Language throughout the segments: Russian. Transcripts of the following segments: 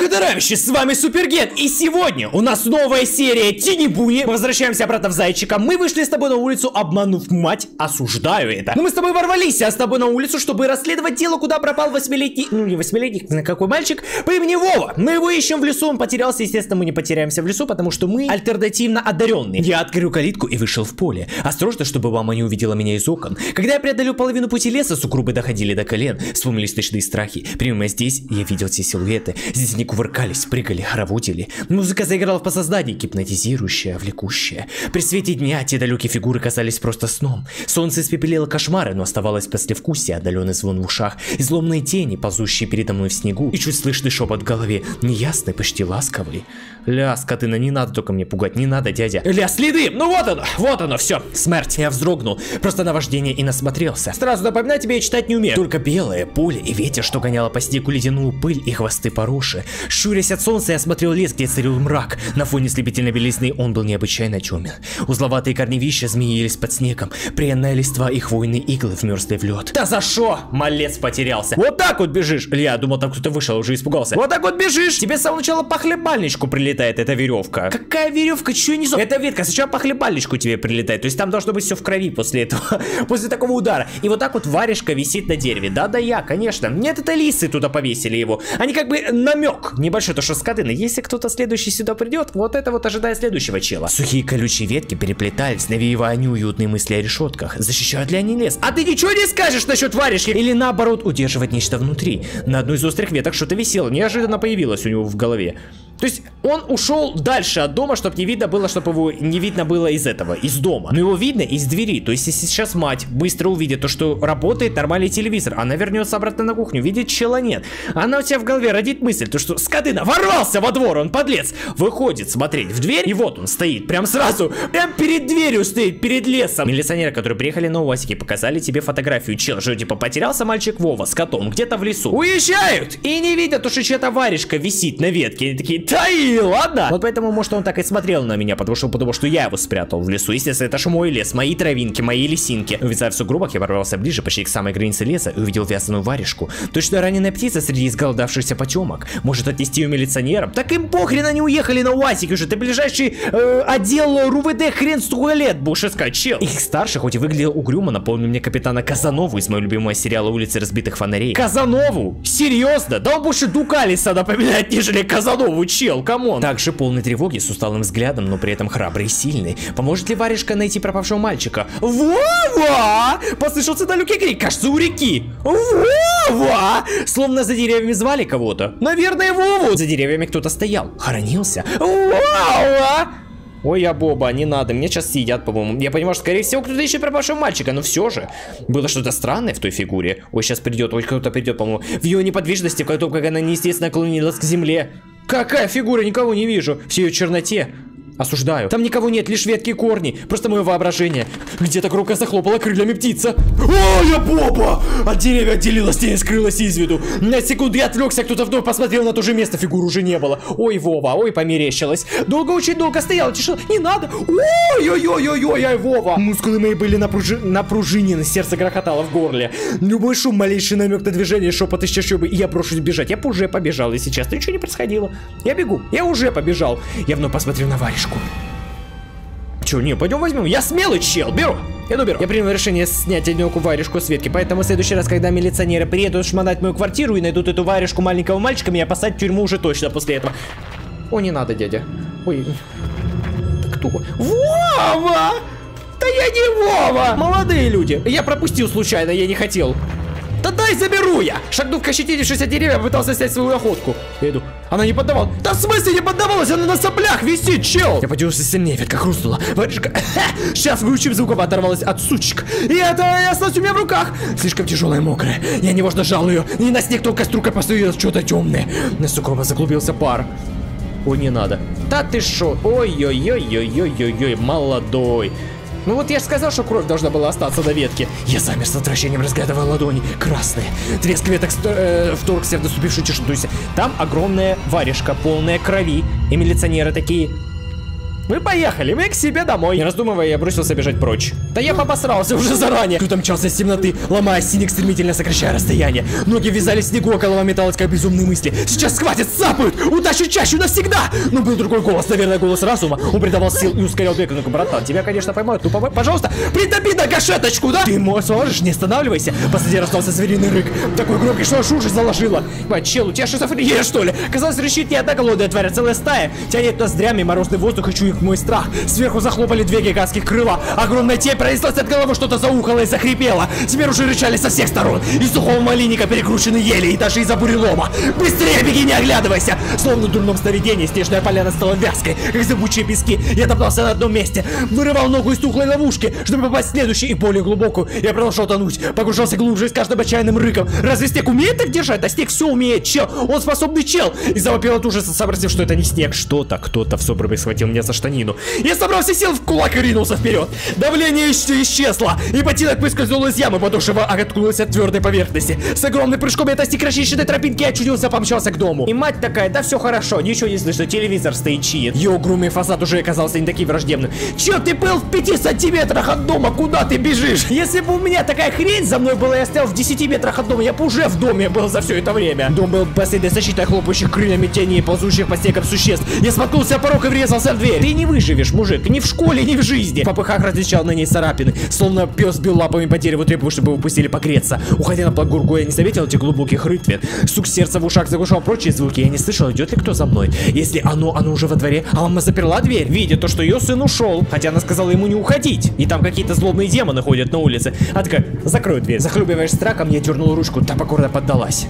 Здорово, товарищи, с вами Супергет, и сегодня у нас новая серия Тини-Буни. Мы возвращаемся обратно в Зайчика. Мы вышли с тобой на улицу, обманув мать, осуждаю это. Но мы с тобой ворвались с тобой на улицу, чтобы расследовать дело, куда пропал 8-летний, ну не 8-летний, какой мальчик, по имени Вова. Мы его ищем в лесу, он потерялся, естественно, мы не потеряемся в лесу, потому что мы альтернативно одаренные. Я открыл калитку и вышел в поле. Осторожно, чтобы мама не увидела меня из окон. Когда я преодолел половину пути леса, сугробы доходили до колен. Вспомнились ночные страхи. Прямо здесь я видел все силуэты. Здесь они кувыркались, прыгали, хороводили. Музыка заиграла в подсознании, гипнотизирующая, влекущая. При свете дня те далекие фигуры казались просто сном. Солнце испепелило кошмары, но оставалось послевкусие, отдаленный звон в ушах, изломные тени, ползущие передо мной в снегу, и чуть слышный шепот в голове, неясный, почти ласковый. Ля, скотына, не надо только мне пугать, не надо, дядя. Ля, следы! Ну вот оно, все, смерть. Я вздрогнул, просто наваждение и насмотрелся. Сразу напоминаю тебе, я читать не умею. Только белое поле и ветер, что гоняло по снегу ледяную пыль и хвосты пороши. Щурясь от солнца, я смотрел лес, где царил мрак. На фоне слепительной белизны он был необычайно темен. Узловатые корневища змеились под снегом, пряная листва и хвойные иглы вмерзли в лед. Да за шо? Малец потерялся. Вот так вот бежишь. Я думал, там кто-то вышел, уже испугался. Вот так вот бежишь. Тебе с самого начала по хлебальничку прилетает эта веревка. Какая веревка? Чё я несу? Это ветка, сначала по хлебальничку тебе прилетает. То есть там должно быть все в крови после этого, после такого удара. И вот так вот варежка висит на дереве. Да, я, конечно. Нет, это лисы туда повесили его. Они как бы намек небольшой, то что скотына. Если кто-то следующий сюда придет, вот это вот ожидает следующего чела. Сухие колючие ветки переплетались, навеивая неуютные мысли о решетках. Защищают ли они лес? А ты ничего не скажешь насчет варежки? Или наоборот, удерживать нечто внутри? На одной из острых веток что-то висело, неожиданно появилось у него в голове. То есть он ушел дальше от дома, чтобы не видно было, чтобы его не видно было из этого, из дома. Но его видно из двери. То есть если сейчас мать быстро увидит то, что работает нормальный телевизор, она вернется обратно на кухню, видит чела нет. Она у тебя в голове родит мысль, то что скотына ворвался во двор, он подлец. Выходит смотреть в дверь, и вот он стоит, прям сразу, прям перед дверью стоит, перед лесом. Милиционеры, которые приехали на УАЗике, показали тебе фотографию чела, что типа потерялся мальчик Вова с котом где-то в лесу. Уезжают! И не видят, то, что чья-то варежка висит на ветке. Они такие, да и ладно. Вот поэтому, может, он так и смотрел на меня, потому что я его спрятал в лесу. Естественно, это же мой лес, мои травинки, мои лисинки. Увязав в сугробах, я ворвался ближе, почти к самой границе леса, и увидел вязаную варежку. Точно раненая птица среди изголодавшихся потемок. Может, отнести ее милиционерам? Так им похрен, они уехали на УАЗике уже. Ты ближайший отдел РУВД хрен с туалет будешь искать, чел. Их старший, хоть и выглядел угрюмо, напомнил мне капитана Казанову из моего любимого сериала «Улицы разбитых фонарей». Казанову? Серьезно? Да он больше Дукалиса напоминает, нежели Казанову, чел, камон. Также полный тревоги, с усталым взглядом, но при этом храбрый и сильный. Поможет ли варежка найти пропавшего мальчика? Вова! Послышался далекий крик, кажется, у реки. Вова! Словно за деревьями звали кого-то. Наверное, Вову. За деревьями кто-то стоял, хоронился. Вова! Ой, я Боба, не надо, меня сейчас съедят, по-моему. Я понимаю, что, скорее всего, кто-то ищет пропавшего мальчика, но все же. Было что-то странное в той фигуре. Ой, сейчас придет, ой, кто-то придет, по-моему. В ее неподвижности, в том, как она неестественно клонилась к земле. Какая фигура? Никого не вижу. В ее черноте. Осуждаю. Там никого нет, лишь ветки и корни. Просто мое воображение. Где-то громко захлопала крыльями птица. Ой, я Боба! От деревья отделилась, тень скрылась из виду. На секунду я отвлекся, кто-то вновь посмотрел на то же место, фигуры уже не было. Ой, Вова, ой, померещилась. Долго, очень долго стояла, тишина. Не надо. Ой, Вова. Мускулы мои были напружинены, сердце грохотало в горле. Любой шум, малейший намек на движение, шепот из чащобы, и я брошусь бежать. Я бы уже побежал, если честно, ничего не происходило. Я бегу, я уже побежал. Я вновь посмотрел на варежку. Че, не, пойдем возьмем. Я смелый чел, беру. Иду беру. Я принял решение снять одинокую варежку с ветки, поэтому в следующий раз, когда милиционеры приедут шмонать мою квартиру и найдут эту варежку маленького мальчика, меня посадят в тюрьму уже точно после этого. О, не надо, дядя. Ой. Кто? Вова! Да я не Вова! Молодые люди. Я пропустил случайно, я не хотел. Да дай заберу я! Шагнув к ощетинившейся деревья, пытался снять свою охотку. Я иду. Она не поддавалась. Да в смысле не поддавалась? Она на соплях висит, чел! Я поднялся сильнее, ветка хрустнула. Варежка. Сейчас выучив звуком оторвалась от сучек. И это осталось у меня в руках. Слишком тяжелая и мокрая. Я неважно жал ее. И на снег только струка постоялась что-то темное. На сугроба заклубился пар. Ой, не надо. Да ты шо? Ой-ой-ой-ой-ой-ой-ой, молодой. Ну вот я же сказал, что кровь должна была остаться на ветке. Я замер с отвращением, разглядывая ладони. Красные. Треск веток вторгся в наступившую тишину. То есть там огромная варежка, полная крови. И милиционеры такие... Мы поехали, мы к себе домой. Не раздумывая, я бросился бежать прочь. Да я обосрался уже заранее. Кто-то мчался из темноты, ломая синик, стремительно сокращая расстояние. Ноги ввязались в снегу, а голова металась, как безумные мысли. Сейчас схватят, цапают, утащат чащу навсегда. Но был другой голос, наверное, голос разума. Он придавал сил и ускорял бег. Ну-ка, братан, тебя, конечно, поймают. Ну, пожалуйста, притопи на гашеточку, да? Ты сможешь, не останавливайся. Позади раздался звериный рык. Такой громкий, что аж уши заложило. Чел, у тебя шизофрения, что ли? Казалось, решит не одна голодная тварь, а целая стая. Тянет ноздрями морозный воздух и чует мой страх. Сверху захлопали две гигантских крыла. Огромная тень пронеслась от головы, что-то заухало и захрипело. Теперь уже рычали со всех сторон. Из сухого малинника перекручены ели и даже из-за бурелома. Быстрее беги, не оглядывайся! Словно в дурном сновидении снежная поляна стала вязкой, как зыбучие пески. Я топтался на одном месте, вырывал ногу из тухлой ловушки, чтобы попасть в следующую и более глубокую. Я продолжал тонуть, погружался глубже с каждым отчаянным рыком. Разве снег умеет так держать? Да снег все умеет, чел! Он способный чел! И завопил от ужаса, сообразив, что это не снег. Кто-то в собрании схватил меня за штанину. Я собрал все силы в кулак и ринулся вперед. Давление исчезло, и ботинок выскользнул из ямы, подошва откнулась от твердой поверхности. С огромным прыжком я достиг расчищенной тропинки и очутился, помчался к дому. И мать такая: да все хорошо, ничего не слышно, телевизор стоит, чиет. Ее угрюмый фасад уже оказался не таким враждебным. Че, ты был в 5 сантиметрах от дома, куда ты бежишь? Если бы у меня такая хрень за мной была, я стоял в 10 метрах от дома, я бы уже в доме был за все это время. Дом был последней защитой хлопающих крыльями теней и ползущих по снегам существ. Я споткнулся о порог и врезался в дверь. Ты не выживешь, мужик, ни в школе, ни в жизни. В попыхах различал на ней царапины, словно пес бил лапами по дереву, требуя, чтобы его пустили погреться. Уходя на Плагургу, я не заметил этих глубоких рытвин. Стук сердца в ушах заглушал прочие звуки. Я не слышал, идет ли кто за мной. Если оно уже во дворе, а мама заперла дверь, видя то, что ее сын ушел. Хотя она сказала ему не уходить. И там какие-то злобные демоны ходят на улице. А такая: закрой дверь. Захлебываясь страхом, я дернул ручку, та покорно поддалась.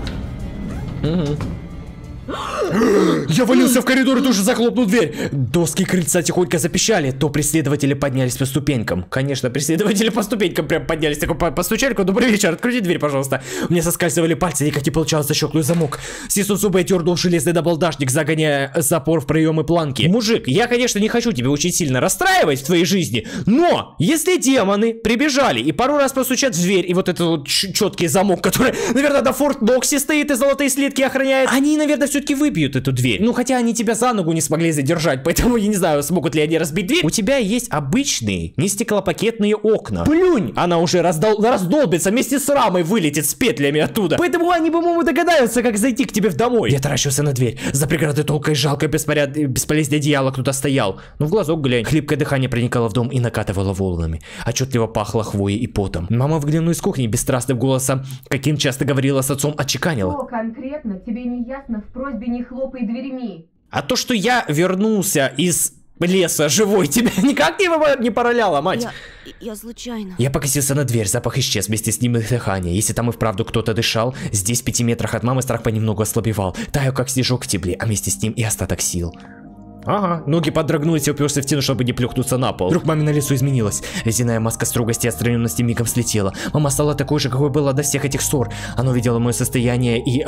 Я валился в коридор и тоже захлопнул дверь. Доски крыльца тихонько запищали. То преследователи поднялись по ступенькам. Конечно, преследователи по ступенькам прям поднялись. Такой постучали: добрый вечер, откройте дверь, пожалуйста. Мне соскальзывали пальцы, никак не получалось защелкнуть замок. Стиснув зубы, я дернул железный набалдашник, загоняя запор в проемы планки. Мужик, я, конечно, не хочу тебя очень сильно расстраивать в твоей жизни, но если демоны прибежали и пару раз постучат в дверь, и вот этот вот четкий замок, который, наверное, на Форт Ноксе стоит и золотые слитки охраняет, они, наверное, все-таки выбьют эту дверь. Ну, хотя они тебя за ногу не смогли задержать, поэтому я не знаю, смогут ли они разбить дверь. У тебя есть обычные, не стеклопакетные окна. Плюнь! Она уже раздолбится, вместе с рамой вылетит с петлями оттуда. Поэтому они, по-моему, догадаются, как зайти к тебе в домой. Я таращился на дверь. За преградой толкой жалкое бесполезное одеяло кто-то стоял. Ну, в глазок глянь. Хлипкое дыхание проникало в дом и накатывало волнами. Отчетливо пахло хвоей и потом. Мама выглянула из кухни бесстрастным голосом, каким часто говорила с отцом, отчеканила: что конкретно тебе не ясно в просьбе не хлопай дверьми? А то, что я вернулся из леса живой, тебя никак не пороляло, мать? Я случайно. Я покосился на дверь, запах исчез, вместе с ним и дыхание. Если там и вправду кто-то дышал, здесь в 5 метрах от мамы страх понемногу ослабевал. Таю, как снежок в тепле, а вместе с ним и остаток сил. Ага, ноги подрогнулись, я уперся в стену, чтобы не плюхнуться на пол. Вдруг мамино лицо изменилось. Резиная маска строгости и отстраненности мигом слетела. Мама стала такой же, какой была до всех этих ссор. Она увидела мое состояние и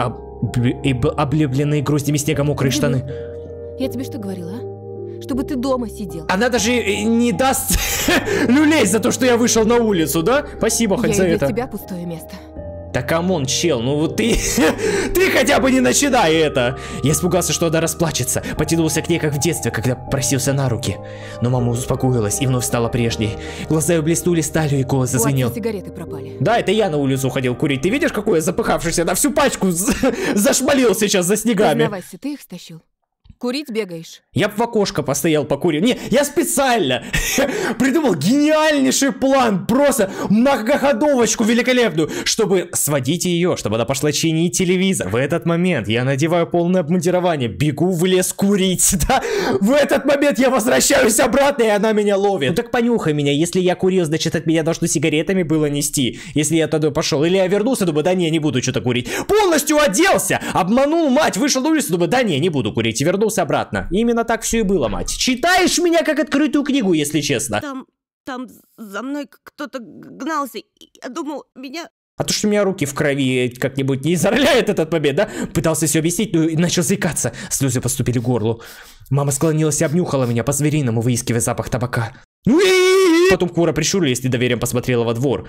облепленные груздями снега мокрые штаны. Я тебе что говорила, а? Чтобы ты дома сидел. Она даже не даст люлей за то, что я вышел на улицу, да? Спасибо хоть за это. У тебя пустое место. Да камон, чел, ну вот ты хотя бы не начинай это. Я испугался, что она расплачется. Потянулся к ней, как в детстве, когда просился на руки. Но мама успокоилась и вновь стала прежней. Глаза ее блеснули сталью, и голос зазвенел. Сигареты пропали. Да, это я на улицу уходил курить. Ты видишь, какой я запыхавшийся? На всю пачку зашмалил сейчас за снегами. Признавайся, ты их стащил? Курить бегаешь? Я б в окошко постоял, покурил. Не, я специально придумал гениальнейший план, просто многоходовочку великолепную, чтобы сводить ее, чтобы она пошла чинить телевизор. В этот момент я надеваю полное обмундирование, бегу в лес курить, да? В этот момент я возвращаюсь обратно, и она меня ловит. Ну так понюхай меня, если я курил, значит от меня должно сигаретами было нести. Если я туда пошел, или я вернулся, думаю, да не буду что-то курить. Полностью оделся, обманул мать, вышел на улицу, думаю, да не буду курить, и вернулся обратно. Именно так все и было, мать. Читаешь меня как открытую книгу, если честно. Там за мной кто-то гнался. Я думал, меня... А то, что у меня руки в крови как-нибудь не изорляет этот момент, да? Пытался все объяснить, но начал заикаться. Слезы поступили к горлу. Мама склонилась и обнюхала меня по-звериному, выискивая запах табака. Потом Кура прищурилась и с недоверием посмотрела во двор.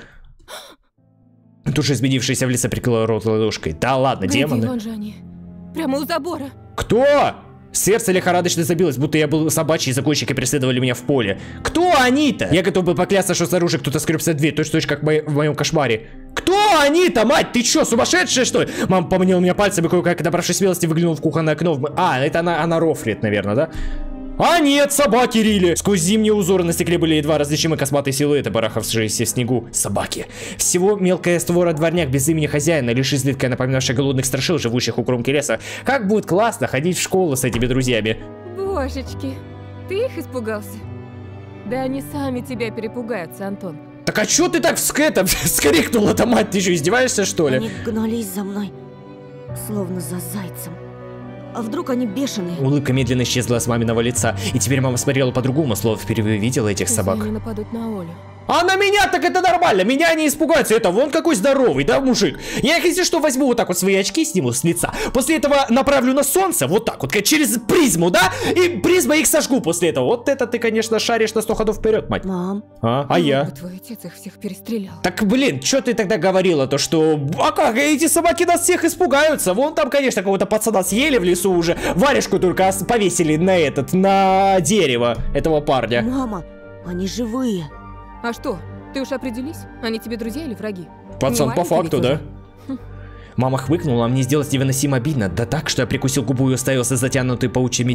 Тут же изменившаяся в лице прикрыла рот ладошкой. Да ладно, демоны. Вон же они. Прямо у забора. Кто? Сердце лихорадочно забилось, будто я был собачьей, закончики преследовали меня в поле. Кто они-то? Я готов был поклясться, что снаружи кто-то скребся в дверь, точно как в моем кошмаре. Кто они-то, мать? Ты чё, сумасшедшая, что ли? Мама поманила меня пальцами, кое-как, набравшись смелости, выглянул в кухонное окно. А, это она рофлит, наверное, да? А нет, собаки рили. Сквозь зимние узоры на стекле были едва различимы косматые силуэты, барахавшиеся в снегу. Собаки. Всего мелкая створа дворняк без имени хозяина, лишь изредка напоминавшая голодных страшил, живущих у кромки леса. Как будет классно ходить в школу с этими друзьями. Божечки, ты их испугался? Да они сами тебя перепугаются, Антон. Так а чё ты так вскрикнула-то, мать? Ты что, издеваешься, что ли? Они гнались за мной, словно за зайцем. А вдруг они бешеные? Улыбка медленно исчезла с маминого лица, и теперь мама смотрела по-другому, словно впервые видела этих собак. Они нападут на Олю. А на меня так это нормально, меня не испугаются, это вон какой здоровый, да, мужик? Я их, если что, возьму вот так вот свои очки, сниму с лица, после этого направлю на солнце, вот так вот, через призму, да, и призма их сожгу после этого. Вот это ты, конечно, шаришь на 100 ходов вперед, мать. Мам. А я? Твой отец их всех перестрелял. Так, блин, что ты тогда говорила, то что... А как, эти собаки нас всех испугаются, вон там, конечно, какого-то пацана съели в лесу уже, варежку только повесили на дерево этого парня. Мама, они живые. А что? Ты уж определись? Они тебе друзья или враги? Пацан, по факту, да? Мама хмыкнула, а мне сделалось невыносимо обидно. Да так, что я прикусил губу и уставился затянутый паучьими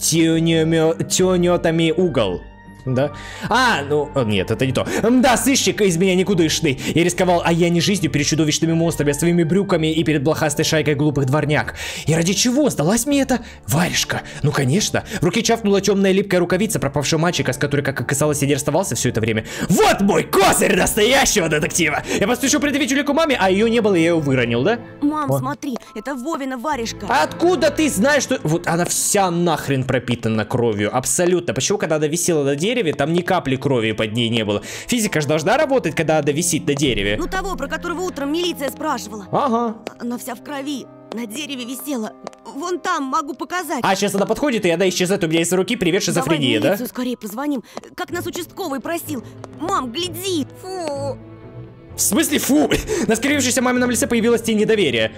тёнётами угол. Да? А, ну, нет, это не то. Да, сыщик из меня никудышный. Я рисковал, а я не жизнью перед чудовищными монстрами, а своими брюками и перед блохастой шайкой глупых дворняк. И ради чего сдалась мне эта варежка? Ну, конечно. В руке чавкнула темная липкая рукавица пропавшего мальчика, с которой, как оказалось, я не расставался все это время. Вот мой козырь настоящего детектива! Я поспешу предъявить улику маме, а ее не было, и я ее выронил, да? Мам, смотри, это Вовина варежка. Откуда ты знаешь, что... Вот она вся нахрен пропитана кровью, абсолютно. Почему, когда она висела на дереве, там ни капли крови под ней не было? Физика же должна работать, когда она висит на дереве. Ну того, про которого утром милиция спрашивала. Ага. Она вся в крови, на дереве висела. Вон там, могу показать. А сейчас она подходит, и она исчезает у меня из руки. Привет, шизофрения, да? Давай в милицию скорее позвоним, как нас участковый просил. Мам, гляди. Фу. В смысле, фу? На скривившейся мамином лице появилась тень недоверия.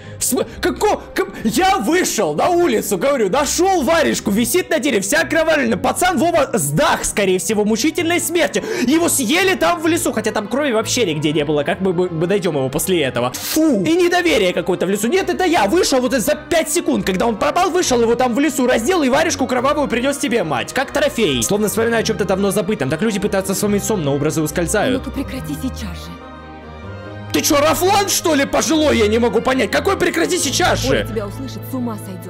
Я вышел на улицу, говорю, нашел варежку, висит на дереве, вся окровавлена. Пацан Вова сдах, скорее всего, мучительной смерти. Его съели там в лесу, хотя там крови вообще нигде не было. Как мы найдем его после этого? Фу! И недоверие какое-то в лесу. Нет, это я вышел вот за 5 секунд, когда он пропал, вышел его там в лесу, раздел и варежку кровавую принес тебе, мать. Как трофей. Словно вспоминая о чем-то давно забытом. Так люди пытаются вспомнить сон, но образы ускользают. Ну-ка прекрати сейчас же. Ты чё, Рафлан, что ли, пожилой? Я не могу понять. Какой прекрати сейчас же? Оля тебя услышит, с ума сойдет.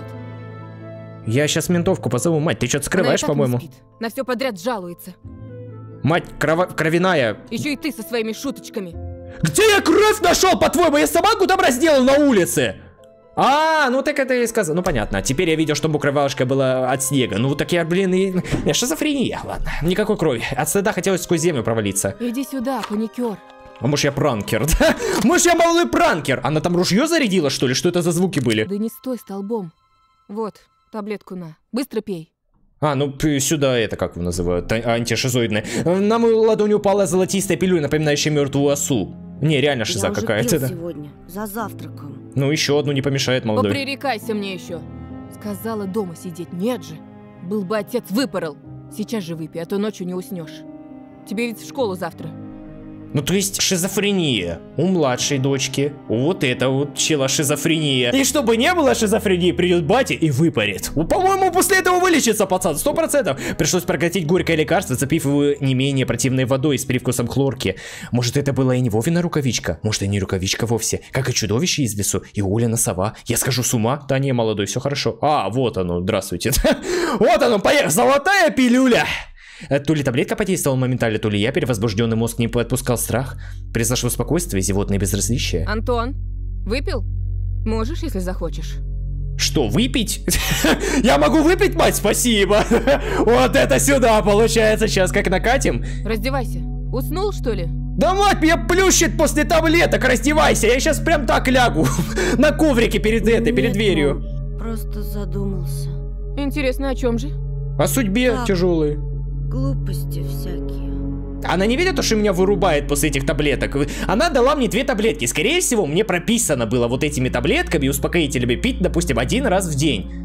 Я сейчас ментовку позову. Мать, ты что-то скрываешь, по-моему? На все подряд жалуется. Мать, кровяная. Еще и ты со своими шуточками. Где я кровь нашел, по-твоему? Я собаку там разделал на улице. А, ну так это я и сказал. Ну понятно. Теперь я видел, что мокрая варежка была от снега. Ну так я, блин, и... Шизофрения, ладно. Никакой крови. От стыда хотелось сквозь землю провалиться. Иди сюда, паникер. А может я пранкер, да? Может я малый пранкер? Она там ружье зарядила, что ли? Что это за звуки были? Да не стой столбом. Вот, таблетку на. Быстро пей. А, ну сюда это как его называют? Антишизоидная. На мою ладонь упала золотистая пилюля, напоминающая мертвую осу. Не, реально шиза какая-то, да? Сегодня, за завтраком. Ну еще одну не помешает, молодой. Попререкайся мне еще. Сказала дома сидеть, нет же. Был бы отец, выпорол. Сейчас же выпей, а то ночью не уснешь. Тебе ведь в школу завтра. Ну, то есть шизофрения у младшей дочки. Вот это вот чела шизофрения. И чтобы не было шизофрении, придет батя и выпарит. По-моему, после этого вылечится пацан, 100%. Пришлось проглотить горькое лекарство, запив его не менее противной водой с привкусом хлорки. Может, это была и не Вовина рукавичка? Может, и не рукавичка вовсе? Как и чудовище из лесу, и Оляна сова. Я схожу с ума? Да не, молодой, все хорошо. А, вот оно, здравствуйте. Вот оно, поехали, золотая пилюля. То ли таблетка подействовала моментально, то ли я, перевозбужденный мозг, не подпускал страх. Произошло спокойствие, зевотное безразличие. Антон, выпил? Можешь, если захочешь. Что, выпить? Я могу выпить, мать, спасибо. Вот это сюда, получается, сейчас как накатим. Раздевайся. Уснул, что ли? Да мать, меня плющит после таблеток, раздевайся. Я сейчас прям так лягу на коврике перед дверью. Просто задумался. Интересно, о чем же? О судьбе тяжелой. Глупости всякие. Она не видит, что меня вырубает после этих таблеток. Она дала мне 2 таблетки. Скорее всего, мне прописано было вот этими таблетками и успокоителями пить, допустим, 1 раз в день.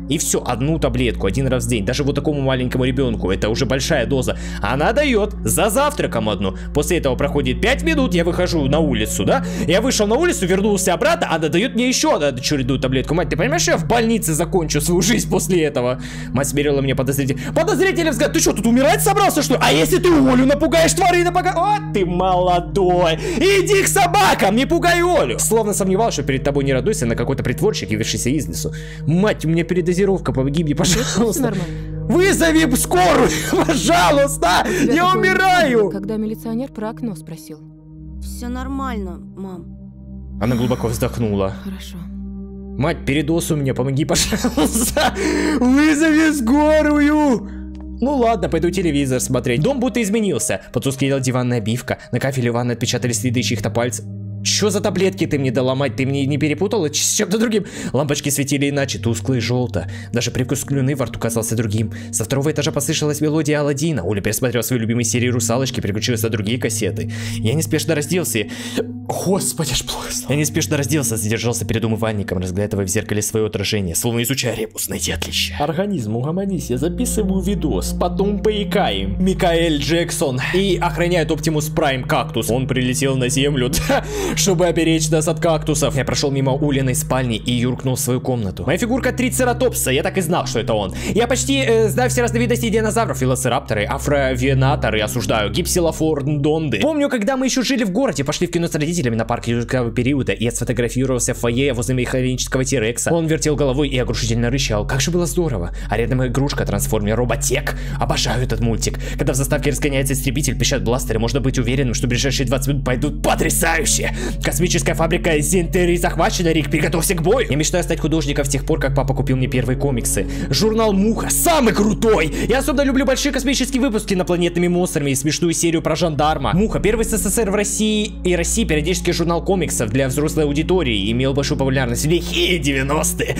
И все, одну таблетку, один раз в день. Даже вот такому маленькому ребенку, это уже большая доза. Она дает за завтраком одну. После этого проходит 5 минут, я выхожу на улицу, да? Я вышел на улицу, вернулся обратно, она дает мне еще одну очередную таблетку. Мать, ты понимаешь, что я в больнице закончу свою жизнь после этого? Мать смирила мне подозрительный взгляд. Ты что, тут умирать собрался, что ли? А если ты Олю напугаешь, твари напугаешь? Вот ты молодой. Иди к собакам, не пугай Олю. Словно сомневался, что перед тобой не радуйся на какой-то притворщик, явившийся из лесу. Мать, у меня передозировка, помоги мне, пожалуйста. Вызови скорую, пожалуйста, я умираю. Когда милиционер про окно спросил. Все нормально, мам. Она глубоко вздохнула. Хорошо. Мать, передоз у меня, помоги, пожалуйста. Вызови скорую. Ну ладно, пойду телевизор смотреть. Дом будто изменился. Потускнела диванная обивка. На кафеле ванны отпечатались следы чьих-то пальцев. Чё за таблетки ты мне дала, мать? Ты мне не перепутала с чем-то другим? Лампочки светили иначе, тускло и желто. Даже привкус слюны во рту казался другим. Со второго этажа послышалась мелодия Аладдина. Оля пересмотрела свою любимую серию «Русалочки», переключилась на другие кассеты. Я неспешно разделся и... Господи, аж плохо. Я неспешно разделся, задержался перед умывальником, разглядывая в зеркале свое отражение, словно изучая ребус, найти отличия. Организм, угомонись, я записываю видос, потом поикаем. Микаэль Джексон и охраняет Оптимус Прайм кактус. Он прилетел на землю, чтобы оберечь нас от кактусов. Я прошел мимо Улиной спальни и юркнул в свою комнату. Моя фигурка трицератопса, я так и знал, что это он. Я почти знаю все разновидности динозавров, велоцирапторы, афровенаторы, осуждаю, гипсилофордонды. Помню, когда мы еще жили в городе, пошли в кино с родителями на парк юрского периода, и я сфотографировался в фойе возле механического Тирекса. Он вертел головой и оглушительно рычал. Как же было здорово. А рядом игрушка трансформер Роботек. Обожаю этот мультик. Когда в заставке разгоняется истребитель, пищат бластеры, можно быть уверенным, что ближайшие 20 минут пойдут потрясающе. Космическая фабрика Зентери захвачена, Рик, приготовься к бою. Я мечтаю стать художником с тех пор, как папа купил мне первые комиксы. Журнал Муха самый крутой. Я особенно люблю большие космические выпуски инопланетными монстрами и смешную серию про жандарма. Муха, первый СССР в России и России периодически журнал комиксов для взрослой аудитории, имел большую популярность в лихие 90-е.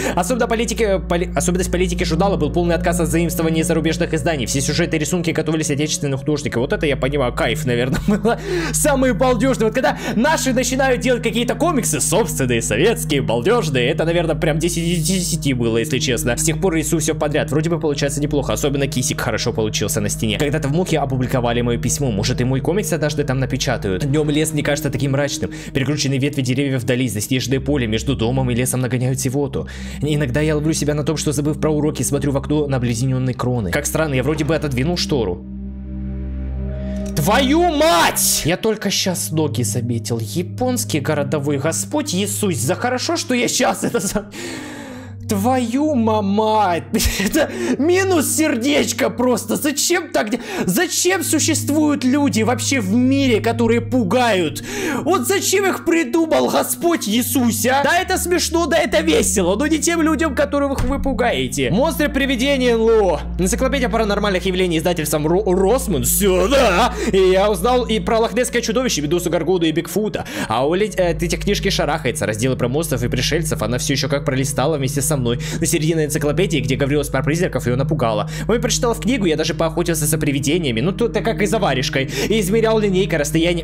Особенность политики журнала был полный отказ от заимствования зарубежных изданий. Все сюжеты и рисунки готовились отечественных художников. Вот это я понимаю, кайф, наверное, было. Самые балдежные. Вот когда наши начинают делать какие-то комиксы собственные, советские, балдежные, это, наверное, прям 10 из 10 было, если честно. С тех пор рисую все подряд. Вроде бы получается неплохо. Особенно кисик хорошо получился на стене. Когда-то в Мухе опубликовали мое письмо. Может, и мой комикс однажды там напечатают. Днем лес не кажется таким мрачным. Перекрученные ветви деревьев вдали, заснеженное поле между домом и лесом нагоняют зевоту. Иногда я ловлю себя на том, что, забыв про уроки, смотрю в окно на обледененные кроны. Как странно, я вроде бы отодвинул штору. Твою мать! Я только сейчас ноги заметил. Японский городовой господь Иисус. За хорошо, что я сейчас это... Твою мать! Это минус сердечко просто. Зачем так? Зачем существуют люди вообще в мире, которые пугают? Вот зачем их придумал Господь Иисус, а? Да, это смешно, да, это весело, но не тем людям, которых вы пугаете. Монстры, привидения, НЛО. Энциклопедия паранормальных явлений издательством Росман. Все, да. И я узнал и про лохнесское чудовище, Медузу Гаргону и Бигфута. А у эти книжки шарахается. Разделы про монстров и пришельцев она все еще как пролистала вместе со мной. На середине энциклопедии, где говорилось про призраков, ее напугало. Мой прочитал в книгу, я даже поохотился за привидениями. Ну тут как и за варежкой. И измерял линейкой расстояние.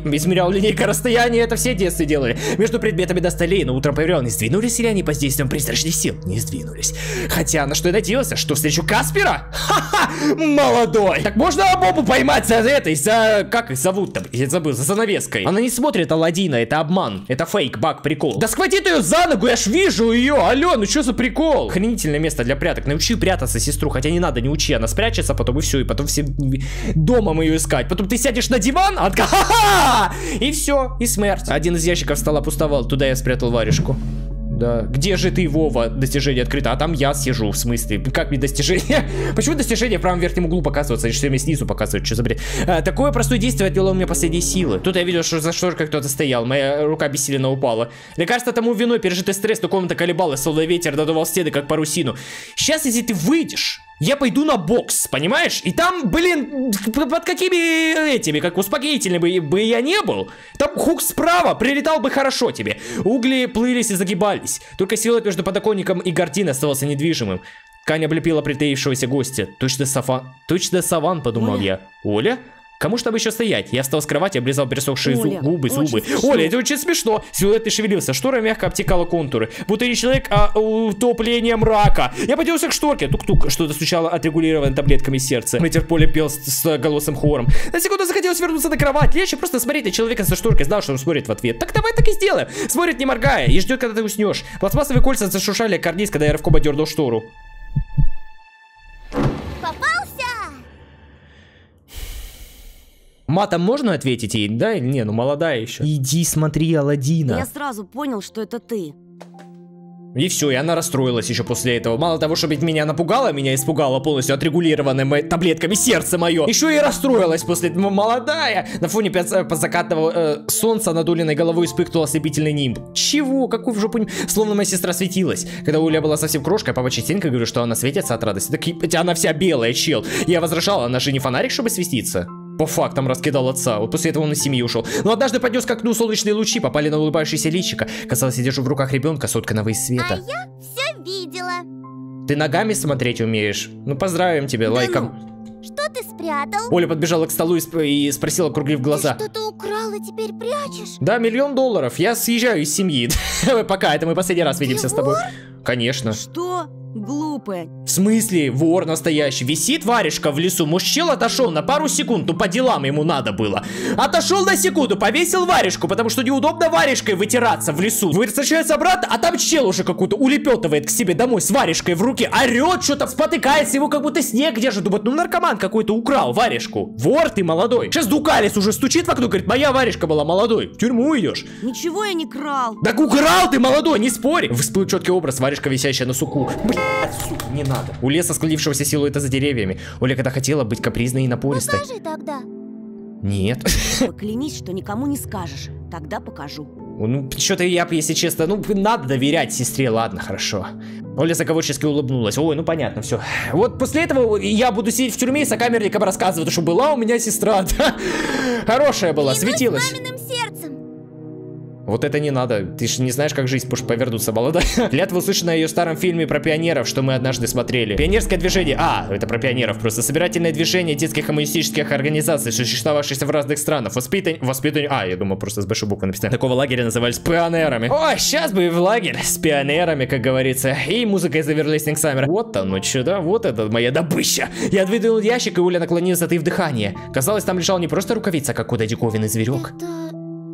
Это все детство делали. Между предметами до столей, но утром проверял, не сдвинулись ли они под действием призрачных сил. Не сдвинулись. Хотя на что я надеялся, что встречу Каспера? Ха-ха! Молодой! Так можно Бобу поймать за этой, за... Как их зовут-то? Я забыл, за занавеской. Она не смотрит Аладдина, это обман. Это фейк, баг, прикол. Да схватит ее за ногу, я ж вижу ее. Алло, ну что за прикол? Охренительное место для пряток. Научи прятаться сестру, хотя не надо, не учи. Она спрячется, потом и все. И потом все домом ее искать. Потом ты сядешь на диван, а ха-ха! И все, и смерть. Один из ящиков стола пустовал, туда я спрятал варежку. Да. Где же ты, Вова? Достижение открыто. А там я сижу, в смысле. Как мне достижение? Почему достижение в правом верхнем углу показывается? Они все мне снизу показывают. Что за бред? Такое простое действие отвело у меня последние силы. Тут я видел, что за шторкой кто-то стоял. Моя рука бессиленно упала. Лекарство тому виной, пережитый стресс, но комната колебалась, словно ветер надувал стены, как парусину. Сейчас, если ты выйдешь, я пойду на бокс, понимаешь? И там, блин, под какими этими, как успокоительными бы я не был, там хук справа прилетал бы хорошо тебе. Угли плылись и загибались. Только силуэт между подоконником и гардиной оставался недвижимым. Ткань облепила притаившегося гостя. Точно саван, подумал я. Оля? Кому ж там еще стоять? Я встал с кровати, облизал пересохшие Оля, зубы. смешно. Оля, это очень смешно. Силуэт не шевелился, штора мягко обтекала контуры. Будто не человек, а утопление мрака. Я потянулся к шторке. Тук-тук, что-то стучало отрегулированным таблетками сердца. Ветер поля пел с голосом хором. На секунду захотелось вернуться на кровать, лечь и просто смотреть на человека со шторкой. Знал, что он смотрит в ответ. Так давай так и сделаем. Смотрит, не моргая, и ждет, когда ты уснешь. Пластмассовые кольца зашуршали карниз, когда я рывком одернул штору. Матом можно ответить ей? Да? Не, ну молодая еще. Иди смотри Аладдина. Я сразу понял, что это ты. И все, и она расстроилась еще после этого. Мало того, что меня напугала, меня испугала полностью отрегулированными таблетками сердце мое. Еще и расстроилась после этого. Молодая. На фоне закатного солнца над Улиной головой вспыхнул ослепительный нимб. Чего? Какой в жопу? Словно моя сестра светилась. Когда Уля была совсем крошкой, папа частенько говорил, что она светится от радости. Так она вся белая, чел. Я возражал, она же не фонарик, чтобы светиться. По фактам раскидал отца. Вот после этого он из семьи ушел. Но однажды поднес к окну солнечные лучи, попали на улыбающееся личико. Казалось, я держу в руках ребенка, сотканного из света. А я все видела. Ты ногами смотреть умеешь? Ну, поздравим тебя, лайком. Что ты спрятал? Оля подбежала к столу и спросила, округлив глаза. Ты что-то украл и теперь прячешь? Да, $1 миллион. Я съезжаю из семьи. Пока, это мы последний раз видимся с тобой. Конечно. Что? Глупая. В смысле, вор настоящий? Висит варежка в лесу. Может, чел отошел на пару секунд, ну по делам ему надо было. Отошел на секунду, повесил варежку, потому что неудобно варежкой вытираться в лесу. Возвращается обратно, а там чел уже какой-то улепетывает к себе домой с варежкой в руке. Орет, что-то спотыкается, его как будто снег держит. Думает, ну наркоман какой-то украл варежку. Вор ты молодой. Сейчас Дукалис уже стучит в окно, говорит, моя варежка была, молодой. В тюрьму идешь. Ничего я не крал. Так украл ты, молодой, не спорь. Всплыл четкий образ, варежка, висящая на суку. Сука, не надо. У леса склонившегося силуэта за деревьями. Оля когда хотела быть капризной и напористой. Покажи тогда. Нет. Поклянись, что никому не скажешь. Тогда покажу. Ну, что-то я, если честно, ну, надо доверять сестре, ладно, хорошо. Оля заговорчески улыбнулась. Ой, ну понятно, все. Вот после этого я буду сидеть в тюрьме и сокамерникам рассказывать, что была у меня сестра. Да? Хорошая была, светилась. С маминым сердцем. Вот это не надо. Ты же не знаешь, как жизнь может повернуться, молодая. Клятва услышана в ее старом фильме про пионеров, что мы однажды смотрели. Пионерское движение. А, это про пионеров просто. Собирательное движение детских коммунистических организаций, существовавших в разных странах. Воспитание. А, я думал, просто с большой буквы написано. Такого лагеря назывались пионерами. Ой, сейчас бы в лагерь с пионерами, как говорится. И музыка из Everlasting Summer. Вот оно, чудо. Вот это моя добыча. Я выдвинул ящик, и Оля наклонилась, затаив дыхание. Казалось, там лежал не просто рукавица, а какой-то диковинный зверек. Это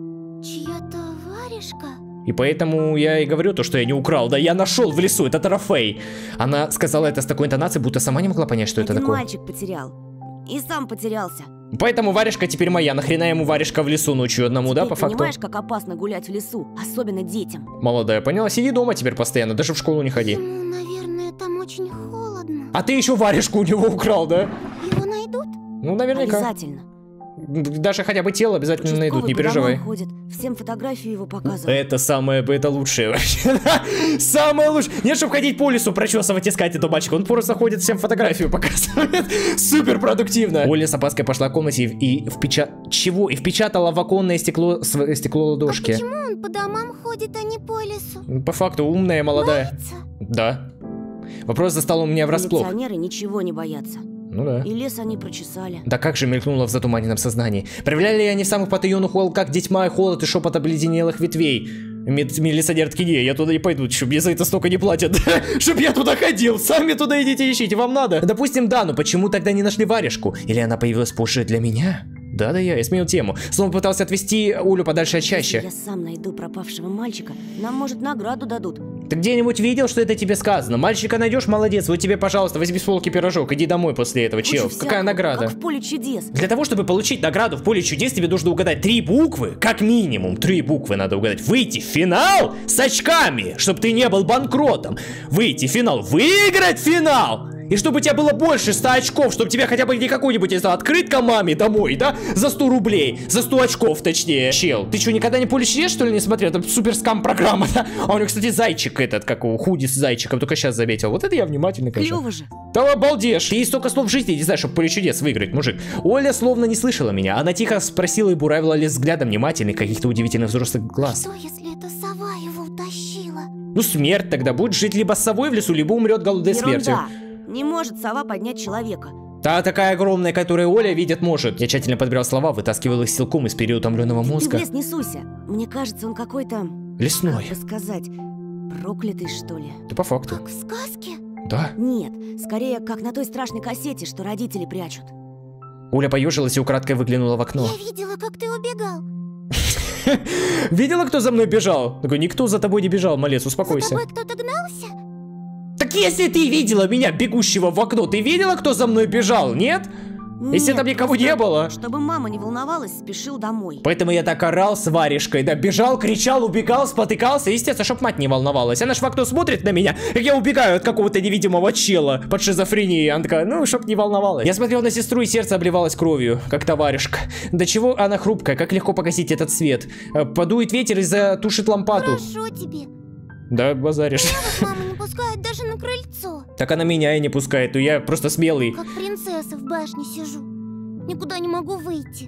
чья-то варежка? И поэтому я и говорю то, что я не украл. Да я нашел в лесу, это трофей. Она сказала это с такой интонацией, будто сама не могла понять, что это Один такое. мальчик потерял. И сам потерялся. Поэтому варежка теперь моя. Нахрена ему варежка в лесу ночью одному, да, Ты по факту? понимаешь, как опасно гулять в лесу, особенно детям. Молодая, поняла? Сиди дома теперь постоянно, даже в школу не ходи. Ему, наверное, там очень холодно. А ты еще варежку у него украл, да? Его найдут? Ну, наверняка. Обязательно. Даже хотя бы тело обязательно найдут, не Участковый по переживай. домам ходит, всем фотографию его показывают. Это лучшее вообще. Самое лучшее. Нет, чтобы ходить по лесу, прочесывать, искать этого мальчика. Он просто ходит, всем фотографию показывает. Супер продуктивно. Оля с опаской пошла в комнате и впечатала в оконное стекло ладошки. А почему он по домам ходит, а не по лесу? По факту умная, молодая. Боится? Да. Вопрос застал у меня врасплох. Милиционеры ничего не боятся. Ну да. И лес они прочесали. Да как же мелькнуло в затуманенном сознании. Проявляли они в самых потаенных уголках, где тьма и холод и шепот обледенелых ветвей. Милиционер такие, не, я туда не пойду, чтоб мне за это столько не платят. Чтоб я туда ходил, сами туда идите ищите, вам надо. Допустим, да, но почему тогда не нашли варежку? Или она появилась позже для меня? Да, я сменил тему. Словно пытался отвести Улю подальше от чаще. Если я сам найду пропавшего мальчика, нам, может, награду дадут. Ты где-нибудь видел, что это тебе сказано? Мальчика найдешь, молодец, вот тебе, пожалуйста, возьми с полки пирожок, иди домой после этого, чел. Куча Какая всякого, награда? Как в поле чудес. Для того, чтобы получить награду в поле чудес, тебе нужно угадать 3 буквы, как минимум 3 буквы надо угадать. Выйти в финал с очками, чтобы ты не был банкротом. Выйти в финал, выиграть финал. И чтобы у тебя было больше 100 очков, чтобы тебе хотя бы не какой-нибудь, не знаю, открытка маме домой, да? За 100 рублей, за 100 очков, точнее. Чел, ты что, никогда не поле чудес, что ли, не смотрел? Это супер скам программа, да? А у него, кстати, зайчик этот, как его, худи с зайчиком, только сейчас заметил. Вот это я внимательно, конечно. Клево же. Да обалдешь. Ты столько слов в жизни не знаешь, чтобы поле чудес выиграть, мужик. Оля словно не слышала меня. Она тихо спросила и буравила лес взглядом внимательных, каких-то удивительных взрослых глаз. Что, если это сова его утащила? Ну, смерть тогда будет жить либо с совой в лесу, либо умрет голодной смертью. Не может сова поднять человека. Та такая огромная, которую Оля видит может. Я тщательно подбирал слова, вытаскивал их силком из переутомленного мозга. Ты в лес не суйся. Мне кажется, он какой-то... Лесной. Как бы сказать, проклятый, что ли. Да по факту. Как в сказке? Да. Нет, скорее, как на той страшной кассете, что родители прячут. Оля поежилась и украдкой выглянула в окно. Я видела, как ты убегал. Видела, кто за мной бежал? Такой, никто за тобой не бежал, малец, За успокойся. тобой кто-то гнался? Так если ты видела меня, бегущего в окно, ты видела, кто за мной бежал, нет? Если там никого не было. Чтобы мама не волновалась, спешил домой. Поэтому я так орал с варежкой, да, бежал, кричал, убегал, спотыкался, естественно, чтоб мать не волновалась. Она ж в окно смотрит на меня, как я убегаю от какого-то невидимого чела под шизофренией. Она такая, ну, чтоб не волновалась. Я смотрел на сестру, и сердце обливалось кровью, как та варежка. До чего она хрупкая, как легко погасить этот свет. Подует ветер и затушит лампаду. Хорошо тебе. Да, базаришь. Мама не пускает даже на крыльцо. Так она меня и не пускает, то я просто смелый. Как принцесса в башне сижу. Никуда не могу выйти.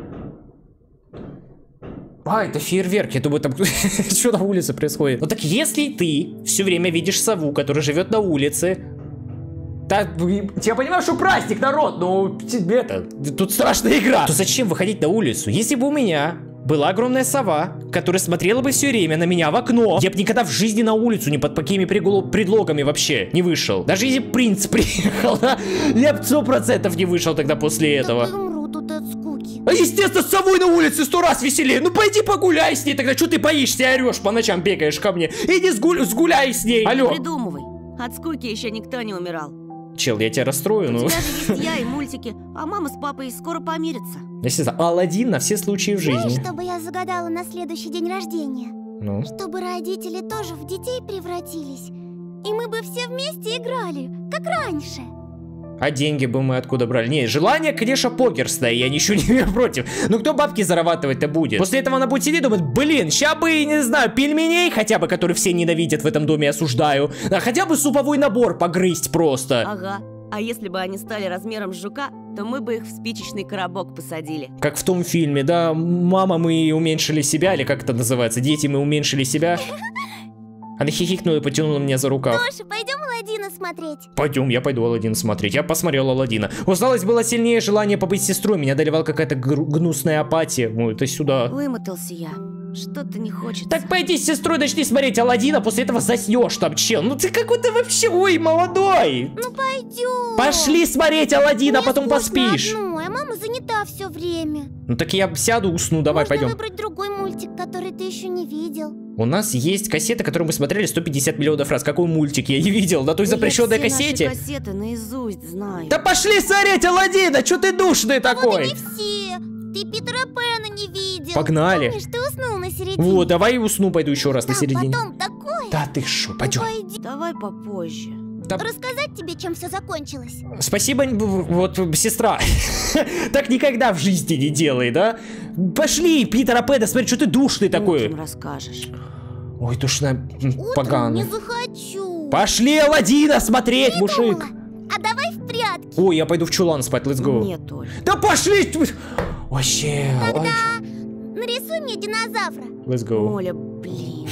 А, это фейерверк, я думаю, там что на улице происходит. Ну так если ты все время видишь сову, которая живет на улице, так, я понимаю, что праздник, народ, но тебе это, тут страшная игра. То зачем выходить на улицу? Если бы у меня была огромная сова, которая смотрела бы все время на меня в окно, я бы никогда в жизни на улицу ни под какими предлогами вообще не вышел. Даже если принц приехал, да, я бы 100% не вышел тогда после этого. Так и умру тут от скуки. А естественно, с совой на улице 100 раз веселее. Ну пойди погуляй с ней тогда. Что ты боишься и орешь по ночам, бегаешь ко мне? Иди сгуляй с ней. Алло. Не придумывай. От скуки еще никто не умирал. Чел, я тебя расстрою, У ну. тебя же есть я и мультики, а мама с папой скоро помирятся. Естественно, Аладдин на все случаи в жизни. Знаешь, что бы я загадала на следующий день рождения? Ну. Чтобы родители тоже в детей превратились. И мы бы все вместе играли, как раньше. А деньги бы мы откуда брали? Не, желание, конечно, покерстое, я ничего не имею против. Но кто бабки зарабатывать-то будет? После этого она будет сидеть и думать, блин, ща бы, не знаю, пельменей хотя бы, которые все ненавидят в этом доме, осуждаю. А хотя бы суповой набор погрызть просто. Ага. А если бы они стали размером с жука, то мы бы их в спичечный коробок посадили. Как в том фильме, да, мама, мы уменьшили себя, или как это называется, дети, мы уменьшили себя. Она хихикнула и потянула меня за рукав. Тоша, пойдем Аладдина смотреть. Пойдем, я пойду Аладдина смотреть. Я посмотрел Аладдина. Усталость было сильнее желание побыть сестрой. Меня доливала какая-то гнусная апатия. Ну, это сюда. Вымотался я. Что-то не хочется. Так пойди с сестрой начни смотреть Аладдина, после этого заснешь там, чел. Ну ты какой-то вообще, ой, молодой. Ну пойдем. Пошли смотреть Аладдина, а Мне потом скучно поспишь. одной, а мама занята все время. Ну так я сяду, усну, давай, Можно пойдем. выбрать другой мультик, который ты еще не видел. У нас есть кассета, которую мы смотрели 150 миллионов раз. Какой мультик? Я не видел. На той запрещенной Я все кассете. наши кассеты наизусть знаю. Да пошли смотреть Аладдина, что ты душный Вот такой? и не все. Ты Питера Пэна не видел. Погнали. Помнишь, ты уснул на середине? Вот, давай усну, пойду еще раз на Там середине. потом такое. Да ты шо, пойдем. Пойди. Давай попозже. Да, Рассказать тебе, чем все закончилось? спасибо, вот, сестра. Так никогда в жизни не делай, да? Пошли, Питера Пэна, смотри, что ты душный такой. Утром расскажешь. Ой, душная Утром поганая. не захочу. Пошли Аладдина смотреть, мужик. Думала. А давай в прятки. Ой, я пойду в чулан спать, let's go. Нет, Оль. Да пошли! Вообще, Нарисуй мне динозавра. let's go. Оля, блин.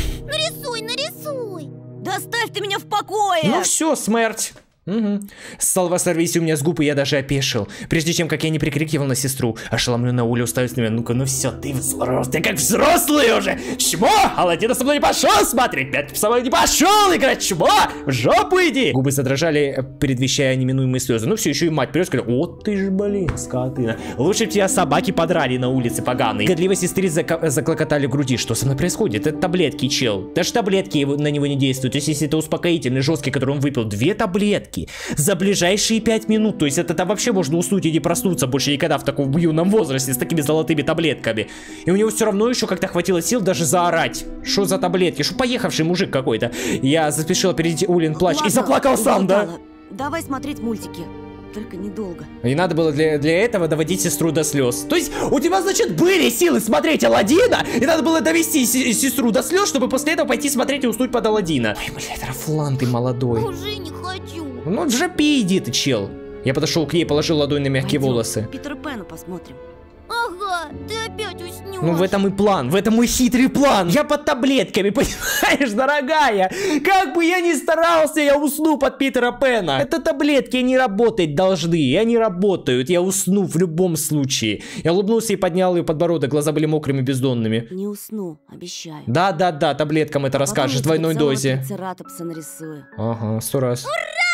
Нарисуй. Да оставь ты меня в покое! Ну все, смерть. Угу. Салва сорвись у меня с губ, и я даже опешил. Прежде чем, как я не прикрикивал на сестру, ошеломленная Оля уставилась на меня. Ну-ка, ну все, ты взрослый, как взрослый уже. Чмо? Аладдина со мной не пошел смотреть, Петр со мной не пошел играть, чмо? В жопу иди. Губы задрожали, предвещая неминуемые слезы. Ну все, еще и мать придет, сказала, вот ты ж, блин, скотина. Лучше бы тебя собаки подрали на улице поганые. Годливо сестры заклокотали в груди. Что со мной происходит? Это таблетки, чел. Даже таблетки на него не действуют. То есть, если это успокоительный, жесткий, который он выпил, 2 таблетки за ближайшие 5 минут. То есть это там вообще можно уснуть и не проснуться больше никогда в таком юном возрасте с такими золотыми таблетками. И у него все равно еще как-то хватило сил даже заорать. Что за таблетки? Что поехавший мужик какой-то. Я заспешил перейти Улин плач и заплакал сам, да? Давай смотреть мультики. Только недолго. И надо было для этого доводить сестру до слез. То есть у тебя, значит, были силы смотреть Аладдина, и надо было довести сестру до слез, чтобы после этого пойти смотреть и уснуть под Аладдина. Ой, блядь, Рафлан, ты молодой. Уже не хочу. Ну, в жопе иди ты, чел. Я подошел к ней, положил ладонь на мягкие Пойдем, волосы. Питера Пэна посмотрим. Ага. ты опять уснешь. Ну в этом и план, в этом и хитрый план. Я под таблетками, понимаешь, дорогая? Как бы я ни старался, я усну под Питера Пэна. Это таблетки, они работать должны, и они работают. Я усну в любом случае. Я улыбнулся и поднял ее подбородок, глаза были мокрыми, бездонными. Не усну, обещаю. Да, таблеткам это расскажешь в двойной дозе. Трицератопса нарисую. Ага, 100 раз.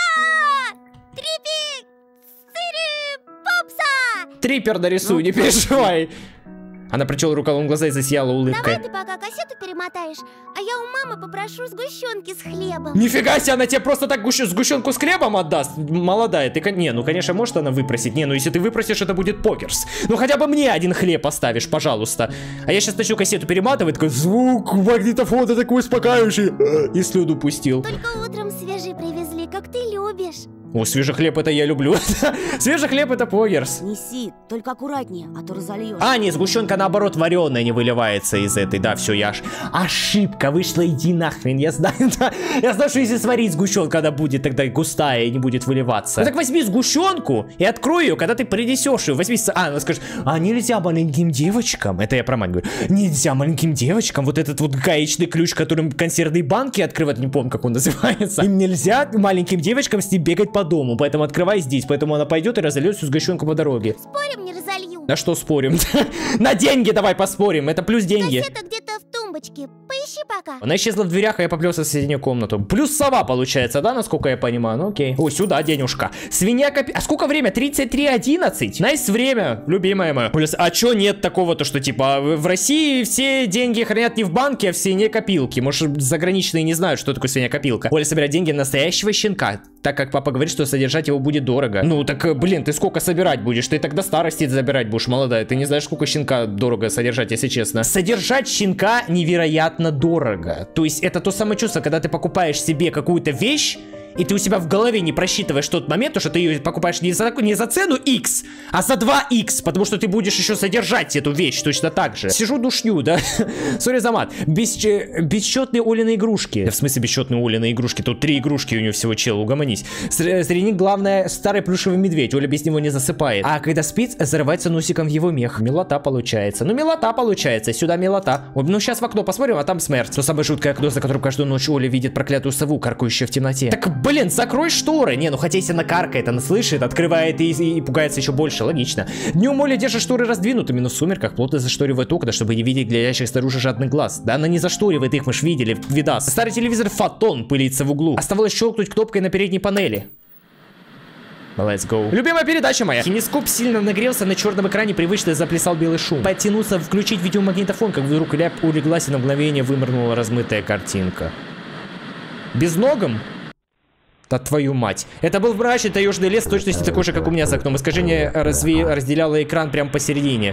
Трипер нарисую, не переживай. Она прочела рукавом глаза и засияла улыбкой. Давай ты пока кассету перемотаешь, а я у мамы попрошу сгущенки с хлебом. Нифига себе, она тебе просто так сгущенку с хлебом отдаст? Молодая, ты... Не, ну конечно, может она выпросить. Не, ну если ты выпросишь, это будет покерс. Ну хотя бы мне один хлеб поставишь, пожалуйста. А я сейчас начну кассету перематывать, такой звук магнитофона такой успокаивающий. И слюду пустил. Только утром свежий привезли, как ты любишь. О, свежий хлеб это я люблю. Свежий хлеб это покерс. Неси, только аккуратнее, а то разольешь. А, не, сгущенка наоборот вареная не выливается из этой. Да, все, я аж... Ошибка вышла, иди нахрен. Я знаю, да, я знаю, что если сварить сгущенку, она будет тогда густая и не будет выливаться. Ну так возьми сгущенку и открой ее, когда ты принесешь ее. Возьми... она скажет, а нельзя маленьким девочкам, это я про мать говорю, нельзя маленьким девочкам вот этот вот гаечный ключ, которым консервные банки открывать, не помню, как он называется. Им нельзя маленьким девочкам с ним бегать по дому, поэтому открывай здесь, поэтому она пойдет и разольет всю сгущенку по дороге. Спорим, не разолью. На что спорим? На деньги давай поспорим, это плюс деньги. Кассета где-то в тумбочке, поищи пока. Она исчезла в дверях, а я поплелся в соседнюю комнату. Плюс сова получается, да, насколько я понимаю? Ну окей. О, сюда денежка. Свинья копи... А сколько время? 33:11. Найс время, любимая моя. Плюс, а чё нет такого-то, что типа в России все деньги хранят не в банке, а в свинье-копилке? Может, заграничные не знают, что такое свинья-копилка. Оля собирает деньги настоящего щенка, так как папа говорит, что содержать его будет дорого. Ну так, блин, ты сколько собирать будешь? Ты тогда старости забирать будешь, молодая. Ты не знаешь, сколько щенка дорого содержать, если честно. Содержать щенка невероятно дорого. То есть это то самое чувство, когда ты покупаешь себе какую-то вещь, и ты у себя в голове не просчитываешь тот момент, что ты ее покупаешь не за цену X, а за 2X, потому что ты будешь еще содержать эту вещь точно так же. Сижу душню, да? Сори за мат. Бесчетные Олины игрушки. В смысле бесчетные Олины игрушки? Тут 3 игрушки у нее всего, чел, угомонись. Среди них главное старый плюшевый медведь. Оля без него не засыпает. А когда спит, зарывается носиком в его мех. Милота получается. Ну милота получается. Сюда милота. Ну сейчас в окно посмотрим, а там смерть. То самое жуткое окно, за которым каждую ночь Оля видит проклятую сову, каркающую в темноте. Так, блин, закрой шторы. Не, ну хотя если она каркает, она слышит, открывает и пугается еще больше. Логично. Днем Оля держит шторы раздвинутыми, но в сумерках плотно зашторивает окна, чтобы не видеть глядящих снаружи жадных глаз. Да она не зашторивает их, мы ж видели в видас. Старый телевизор Фотон пылится в углу. Оставалось щелкнуть кнопкой на передней панели. Let's go. Любимая передача моя. Кинескоп сильно нагрелся, на черном экране привычно заплясал белый шум. Подтянулся включить видеомагнитофон, как вдруг ляп улеглась и на мгновение вынырнула размытая картинка. Безногом? Да твою мать. Это был мрачный таежный лес, в точности такой же, как у меня за окном. Искажение разделяло экран прямо посередине.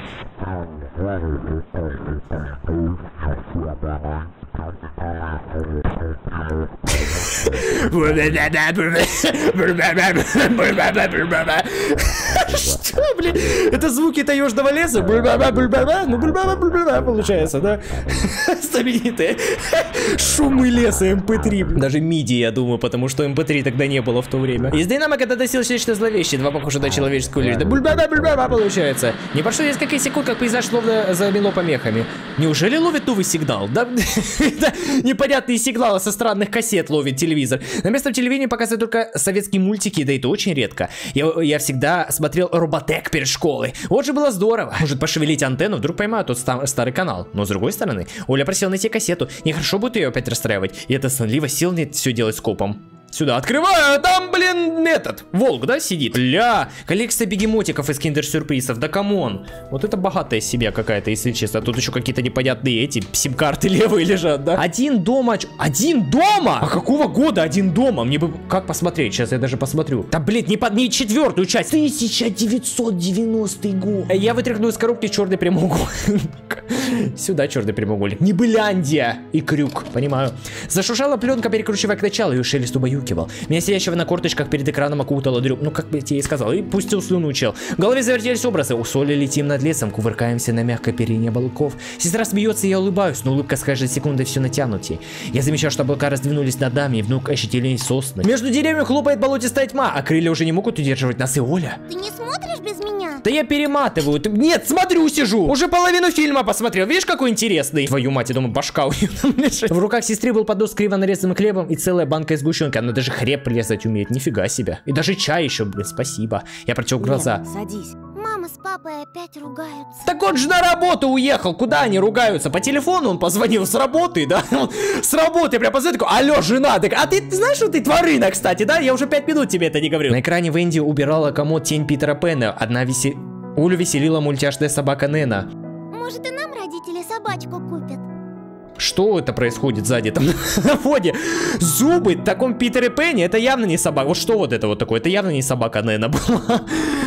Что, блин? Это звуки таежного леса? Ну, получается, да? Знаменитые шумы леса MP3. Даже MIDI, я думаю, потому что MP3 тогда не было в то время. Из динамика доносилось нечто зловещее, два похожи на человеческую лишь. Да получается. Не прошло несколько секунд, как пейзаж словно замело помехами. Неужели ловит новый сигнал? Да, непонятные сигналы со странных кассет ловит телевизор. На местном телевидении показывают только советские мультики, да и то очень редко. Я всегда смотрел Роботек перед школой. Вот же было здорово. Может пошевелить антенну, вдруг поймаю тот старый канал. Но с другой стороны, Оля просила найти кассету. Нехорошо будет ее опять расстраивать. И это сонливо сил нет все делать скопом. Сюда открываю, а там, блин, этот, волк, да, сидит? Бля, коллекция бегемотиков из киндер-сюрпризов, да камон. Вот это богатая семья какая-то, если честно. Тут еще какие-то непонятные эти сим-карты левые лежат, да? Один дома, один дома? А какого года один дома? Мне бы, как посмотреть? Сейчас я даже посмотрю. Да, блин, не четвертую часть. 1990 год. Я вытряхну из коробки черный прямоугольник. Сюда черный прямоугольник. Небыляндия и крюк, понимаю. Зашуршала пленка, перекручивая к началу, и шелест убаюкивал. Меня сидящего на корточках перед экраном окутала дрюк. Ну, как бы я тебе и сказал. И пустил слюну, чел. В голове завертелись образы. У Соли летим над лесом, кувыркаемся на мягкой перине облаков. Сестра смеется, и я улыбаюсь, но улыбка с каждой секундой все натянутее. Я замечаю, что облака раздвинулись над нами, и вдруг ощетинились сосны. Между деревьями хлопает болотистая тьма, а крылья уже не могут удерживать нас и Оля. Ты не смотришь без меня? Да я перематываю. Нет, смотрю, сижу. Уже половину фильма посмотрел. Видишь, какой интересный? Твою мать, я думаю, башка у нее там лежит. В руках сестры был поднос с криво нарезанным хлебом и целая банка из сгущенки. Она даже хлеб привязать умеет. Нифига себе. И даже чай еще, блин, спасибо. Я протер глаза. Лена, садись. Мама с папой опять ругаются. Так он же на работу уехал. Куда они ругаются? По телефону он позвонил с работы, да? С работы прям позвонил, такой: алло, жена. Так, а ты знаешь, что ты тварина, кстати, да? Я уже 5 минут тебе это не говорил. На экране Венди убирала комод тень Питера Пэна. Улю веселила мультяшная собака Нена. Может, и нам родители собачку купят? Что это происходит сзади там на фоне? Зубы в таком Питере Пэне, это явно не собака. Вот что вот это вот такое? Это явно не собака Нена была.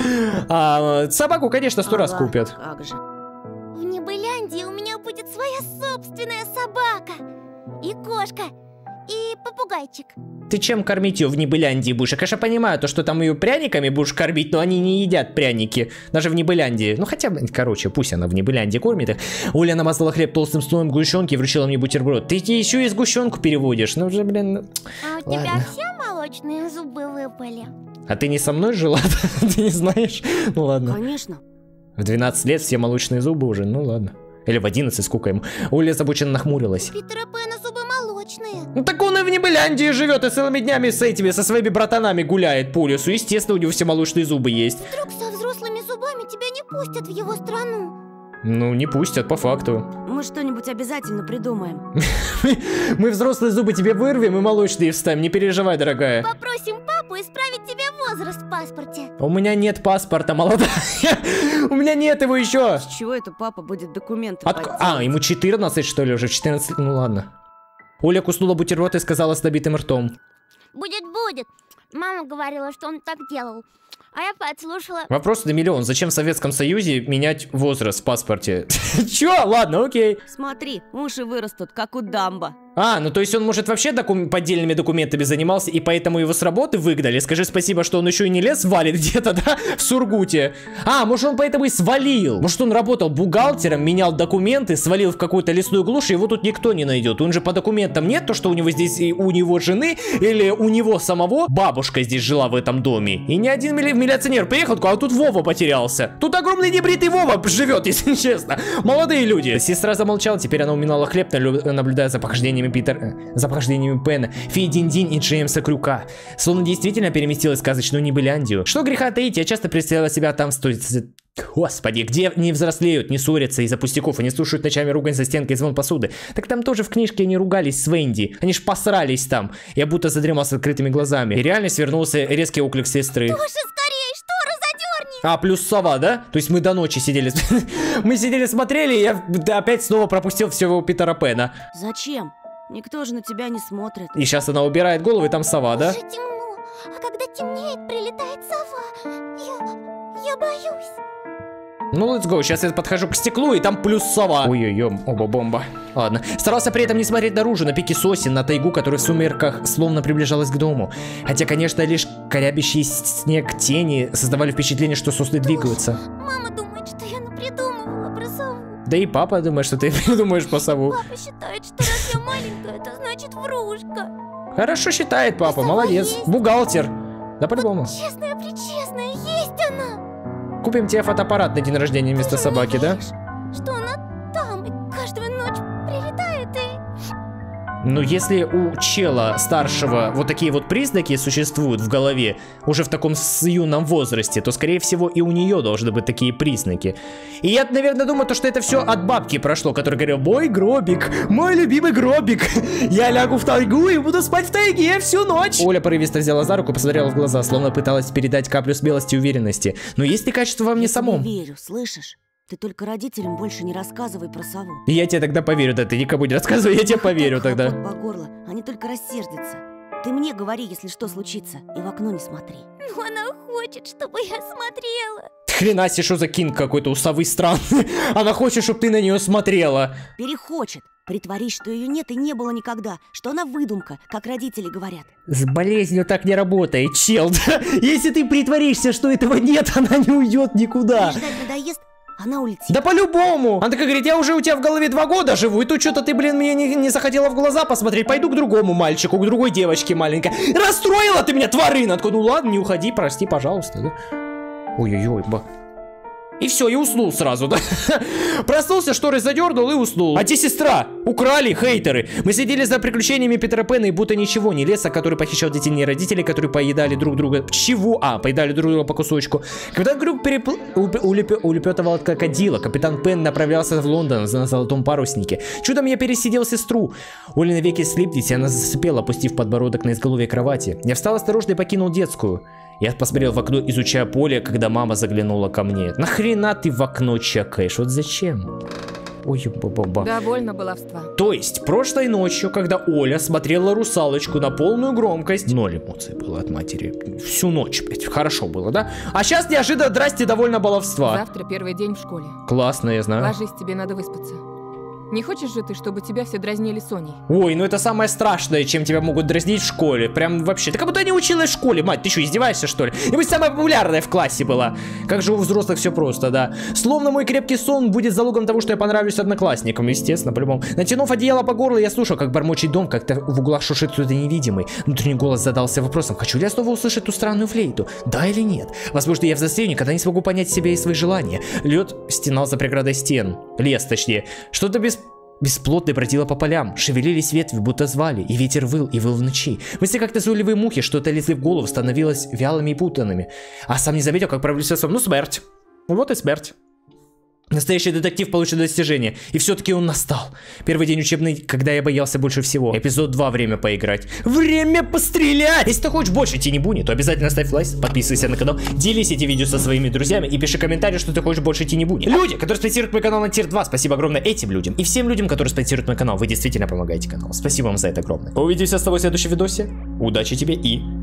Собаку, конечно, 100 раз купят. Как же. В Небыляндии у меня будет своя собственная собака. И кошка. И попугайчик. Ты чем кормить ее в Небыляндии будешь? Я, конечно, понимаю, то, что там ее пряниками будешь кормить, но они не едят пряники. Даже в Небыляндии. Ну, хотя бы, короче, пусть она в Небыляндии кормит их. Оля намазала хлеб толстым слоем сгущенки и вручила мне бутерброд. Ты еще и сгущенку переводишь. Ну, уже, блин. А у тебя все молочные зубы выпали? А ты не со мной жила? Ты не знаешь? Ну, ладно. Конечно. В 12 лет все молочные зубы уже, ну, ладно. Или в 11, сколько ему. Оля озабоченно нахмурилась. Питера Пэна зубы молочные. Ну так он и в Небыляндии живет, и целыми днями со своими братанами гуляет по лесу. Естественно, у него все молочные зубы есть. Вдруг со взрослыми зубами тебя не пустят в его страну? Ну, не пустят, по факту. Мы что-нибудь обязательно придумаем. Мы взрослые зубы тебе вырвем и молочные вставим, не переживай, дорогая. Попросим папу исправить тебе возраст в паспорте. У меня нет паспорта, молодая. У меня нет его еще. С чего это папа будет документы подделывать? Ему 14, что ли, уже 14? Ну ладно. Оля куснула бутерброд и сказала с набитым ртом. Будет. Мама говорила, что он так делал. А я подслушала. Вопрос на миллион. Зачем в Советском Союзе менять возраст в паспорте? Чё? Ладно, окей. Смотри, уши вырастут, как у Дамбо. Ну то есть он, может, вообще поддельными документами занимался, и поэтому его с работы выгнали? Скажи спасибо, что он еще и не лес валит где-то, да, в Сургуте. Может, он поэтому и свалил. Может, он работал бухгалтером, менял документы, свалил в какую-то лесную глушь, и его тут никто не найдет. Он же по документам нет, то, что у него здесь, и у него жены, или у него самого бабушка здесь жила в этом доме. И ни один милиционер приехал, а тут Вова потерялся. Тут огромный небритый Вова живет, если честно. Молодые люди. Сестра замолчала, теперь она уминала хлеб, наблюдая за похождениями Пэна, Феи Динь-Динь и Джеймса Крюка. Словно действительно переместилась в сказочную Небыляндию. Что греха таить, я часто представляла себя там Господи, где не взрослеют, не ссорятся из-за пустяков, они слушают ночами ругань за стенкой и звон посуды. Так там тоже в книжке они ругались с Венди. Они ж посрались там. Я будто задремал с открытыми глазами. И реально свернулся резкий оклик сестры. Тоша, скорее, штору задерни! Плюс сова, да? То есть мы до ночи сидели. Мы сидели, смотрели, и я опять снова пропустил всего Питера Пэна. Зачем? Никто же на тебя не смотрит. И сейчас она убирает голову, и там сова, да? Уже темно, а когда темнеет, прилетает сова. Я боюсь. Ну, let's go. Сейчас я подхожу к стеклу, и там плюс сова. Ой-ой-ой, оба-бомба. Ладно. Старался при этом не смотреть наружу, на пике сосен, на тайгу, которая в сумерках словно приближалась к дому. Хотя, конечно, лишь корябящий снег тени создавали впечатление, что сосны двигаются. Мама думает, что я напридумывала про сову. Да и папа думает, что ты придумаешь по сову. Папа считает, что раз я маленькая, это значит врушка. Хорошо считает папа, молодец. Есть. Бухгалтер. Да по-любому. Честная-пречестная, есть она. Купим тебе фотоаппарат на день рождения вместо собаки, да? Что она там и каждую ночь прилетает и... Ну, если у чела старшего вот такие вот признаки существуют в голове, уже в таком юном возрасте, то, скорее всего, и у нее должны быть такие признаки. И я, наверное, думаю, то, что это все от бабки прошло, которая говорила: мой гробик, мой любимый гробик, я лягу в тайгу и буду спать в тайге всю ночь. Оля порывисто взяла за руку, посмотрела в глаза, словно пыталась передать каплю смелости и уверенности. Но есть ли качество во мне самом? Я верю, слышишь? Ты только родителям больше не рассказывай про сову. И я тебе тогда поверю, да, ты никому не рассказывай, я тебе поверю тогда. По горло, они только рассердятся. Ты мне говори, если что случится, и в окно не смотри. Но она хочет, чтобы я смотрела. Хрена себе, что за кинг какой-то у совы странный. Она хочет, чтобы ты на нее смотрела. Перехочет. Притворись, что ее нет и не было никогда, что она выдумка, как родители говорят. С болезнью так не работает, чел. Если ты притворишься, что этого нет, она не уйдет никуда. Ждать надоест, она улетит. Да по-любому. Она такая говорит: я уже у тебя в голове 2 года живу, и тут что-то ты, блин, мне не захотела в глаза посмотреть. Пойду к другому мальчику, к другой девочке маленькой. Расстроила ты меня, тварина. Ну ладно, не уходи, прости, пожалуйста. Да? Ой-ой-ой, И все, и уснул сразу, да? Проснулся, шторы задернул и уснул. А те сестра. Украли, хейтеры. Мы следили за приключениями Питера Пэна, и будто ничего. Не леса, который похищал детей, не родителей, которые поедали друг друга. Чего? Поедали друг друга по кусочку. Когда Крюк улепетывал от крокодила, капитан Пен направлялся в Лондон на золотом паруснике. Чудом я пересидел сестру. Оли навеки слиплись, и она засыпела, опустив подбородок на изголовье кровати. Я встал осторожно и покинул детскую. Я посмотрел в окно, изучая поле, когда мама заглянула ко мне. Нахрена ты в окно чекаешь? Вот зачем? Ой, баба. Довольно баловства. То есть, прошлой ночью, когда Оля смотрела «Русалочку» на полную громкость, 0 эмоций было от матери. Всю ночь, блядь, хорошо было, да? А сейчас неожиданно, здрасте, довольно баловства. Завтра первый день в школе. Классно, я знаю. Ложись, тебе надо выспаться. Не хочешь же ты, чтобы тебя все дразнили Соней? Ой, ну это самое страшное, чем тебя могут дразнить в школе. Прям вообще. Ты как будто не училась в школе, мать. Ты что, издеваешься, что ли? И быть самая популярная в классе была. Как же у взрослых все просто, да. Словно мой крепкий сон будет залогом того, что я понравлюсь одноклассникам. Естественно, по-любому. Натянув одеяло по горлу, я слушал, как бормочет дом, как-то в углах шушит кто-то невидимый. Внутренний голос задался вопросом, хочу ли я снова услышать ту странную флейту? Да или нет? Возможно, я взрослею, никогда не смогу понять себя и свои желания. Лед стенал за преградой стен. Лес, точнее. Что-то бесплотное бродило по полям, шевелились ветви, будто звали, и ветер выл в ночи. Мысли как назойливые мухи, что-то лезли в голову, становилось вялыми и путанными. А сам не заметил, как провалился сон. Ну, смерть. Вот и смерть. Настоящий детектив получил достижение. И все-таки он настал. Первый день учебный, когда я боялся больше всего. Эпизод 2. Время поиграть. Время пострелять! Если ты хочешь больше Тини Буни, то обязательно ставь лайк, подписывайся на канал, делись эти видео со своими друзьями и пиши комментарий, что ты хочешь больше Тини Буни. Люди, которые спонсируют мой канал на тир 2, спасибо огромное этим людям. И всем людям, которые спонсируют мой канал. Вы действительно помогаете каналу. Спасибо вам за это огромное. Увидимся с тобой в следующем видосе. Удачи тебе и